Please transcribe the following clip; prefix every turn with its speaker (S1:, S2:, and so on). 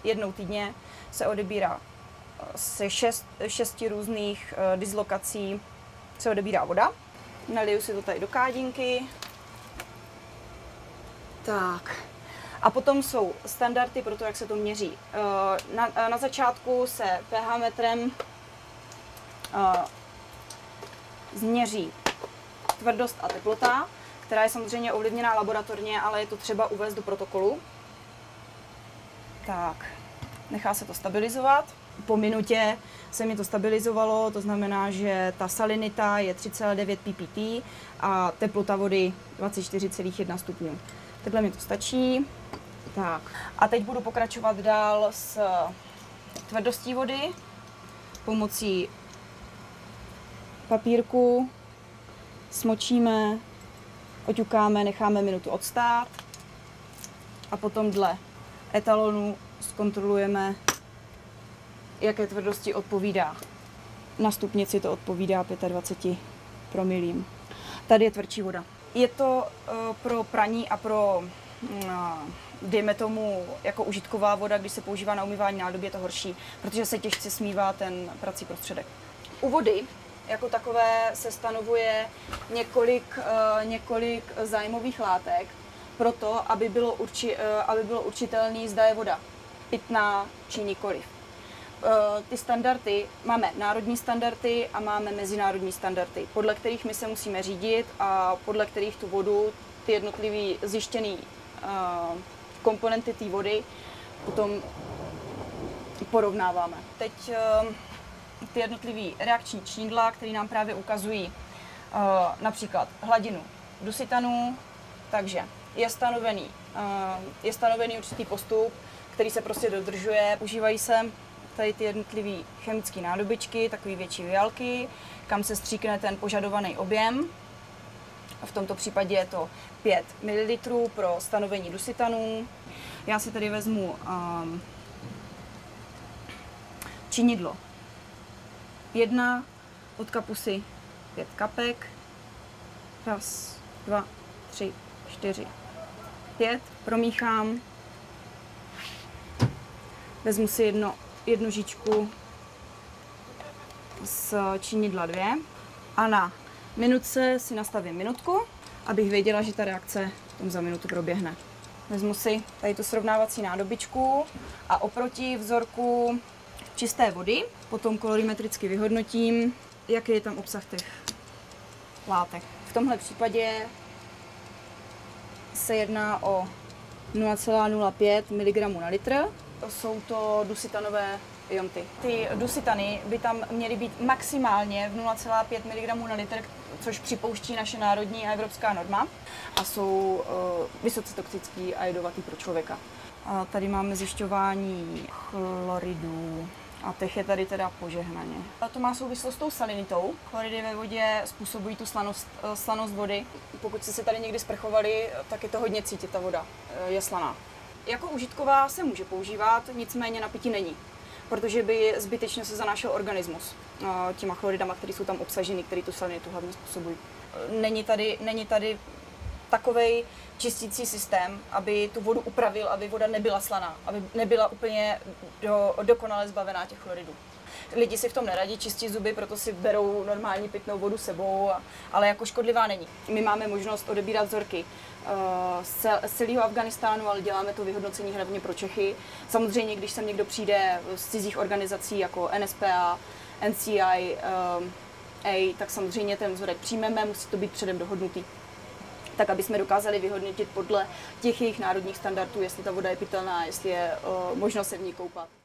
S1: jednou týdně se odebírá se šesti různých dislokací se odebírá voda. Naliju si to tady do kádinky. Tak. A potom jsou standardy pro to, jak se to měří. Na začátku se pH metrem změří tvrdost a teplota, která je samozřejmě ovlivněná laboratorně, ale je to třeba uvést do protokolu. Tak, nechá se to stabilizovat. Po minutě se mi to stabilizovalo, to znamená, že ta salinita je 3,9 ppt a teplota vody 24,1 stupňů. Takhle mi to stačí. Tak. A teď budu pokračovat dál s tvrdostí vody pomocí papírku. Smočíme, oťukáme, necháme minutu odstát a potom dle etalonu zkontrolujeme, jaké tvrdosti odpovídá. Na stupnici to odpovídá 25 promilím. Tady je tvrdší voda. Je to pro praní a pro, dejme tomu, jako užitková voda, když se používá na umývání nádob, je to horší, protože se těžce smívá ten prací prostředek. U vody jako takové se stanovuje několik zájmových látek pro to, aby bylo určitelné, zda je voda pitná či nikoliv. Ty standardy, máme národní standardy a máme mezinárodní standardy, podle kterých my se musíme řídit a podle kterých tu vodu, ty jednotlivé zjištěné komponenty té vody potom porovnáváme. Teď ty jednotlivé reakční čísla, které nám právě ukazují například hladinu dusitanu, takže je stanovený určitý postup, který se prostě dodržuje. Užívají se tady ty jednotlivé chemické nádobičky, takové větší vialky, kam se stříkne ten požadovaný objem. V tomto případě je to 5 ml pro stanovení dusitanů. Já si tady vezmu činidlo 1, od kapusy 5 kapek. 1, 2, 3, 4, 5. Promíchám. Vezmu si jednu žičku z činidla 2 a na minutce si nastavím minutku, abych věděla, že ta reakce za minutu proběhne. Vezmu si tady tu srovnávací nádobičku a oproti vzorku čisté vody potom kolorimetricky vyhodnotím, jaký je tam obsah těch látek. V tomhle případě se jedná o 0,05 mg na litr. Jsou to dusitanové ionty. Ty dusitany by tam měly být maximálně v 0,5 mg na litr, což připouští naše národní a evropská norma a jsou vysoce toxický a jedovatý pro člověka. A tady máme zjišťování chloridů a těch je tady teda požehnaně. A to má souvislost s tou salinitou. Chloridy ve vodě způsobují tu slanost vody. Pokud jste se tady někdy sprchovali, tak je to hodně cítit, ta voda je slaná. Jako užitková se může používat, nicméně na pití není, protože by zbytečně se zanášel organismus těma chloridama, které jsou tam obsaženy, které tu salinitu hlavně způsobují. Není tady takovej čistící systém, aby tu vodu upravil, aby voda nebyla slaná, aby nebyla úplně dokonale zbavená těch chloridů. Lidi si v tom neradí čistit zuby, proto si berou normální pitnou vodu sebou, ale jako škodlivá není. My máme možnost odebírat vzorky z celého Afghánistánu, ale děláme to vyhodnocení hlavně pro Čechy. Samozřejmě, když sem někdo přijde z cizích organizací jako NSPA, NCI, tak samozřejmě ten vzorek přijmeme, musí to být předem dohodnutý. Tak, aby jsme dokázali vyhodnotit podle těch jejich národních standardů, jestli ta voda je pitelná, jestli je možno se v ní koupat.